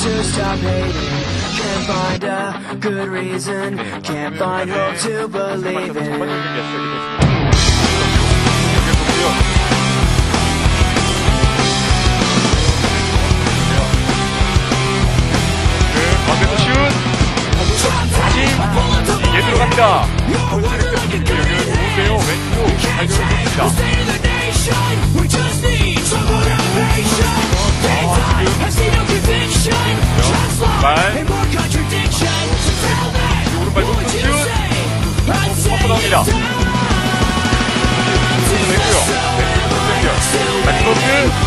to stop hating. Can't find a good reason. Can't find hope to believe in. 가운데서 슛! 다시 이게 들어갑니다. 여기는 좋은데요. 왼쪽 발견했습니다. 발 오른발 슛! 뻗고 나옵니다. 됐고요. 다시 코스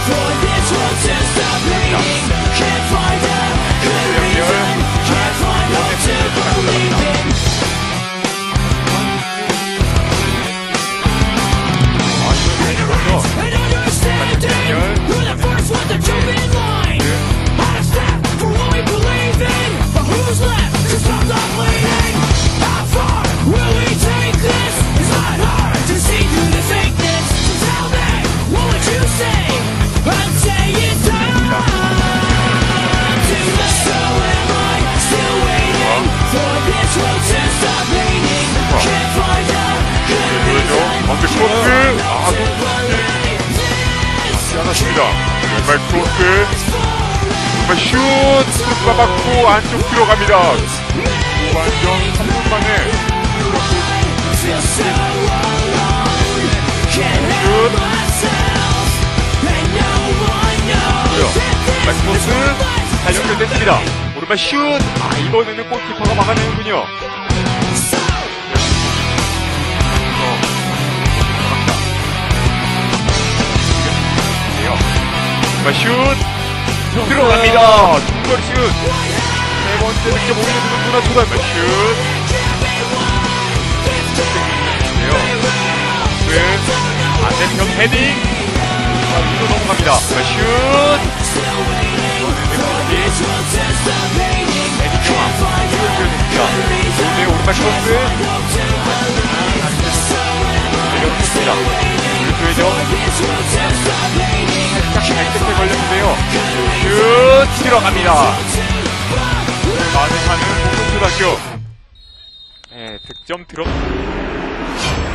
않았습니다. 왼발 크로스, 왼발 슛! 스루가 받고 안쪽 들어갑니다. 완전 3분 만에 슛! 왼발 크로스 잘 연결됐습니다. 오른발 슛! 이번에는 골키퍼가 막아내는군요. 슛! 들어갑니다. 중거리 슛! 세 번째 득점 올려주는 누나 초단발 슛! 반대편 헤딩! 위로 넘어갑니다. 슛! 헤딩 중앙. 좋은데요. 오른발 크로스. 내려놓습니다. 오른쪽이죠. 살짝 걸렸는데요. 슛! 들어갑니다. 반응하는 공동초등학교. 네, 득점 들어.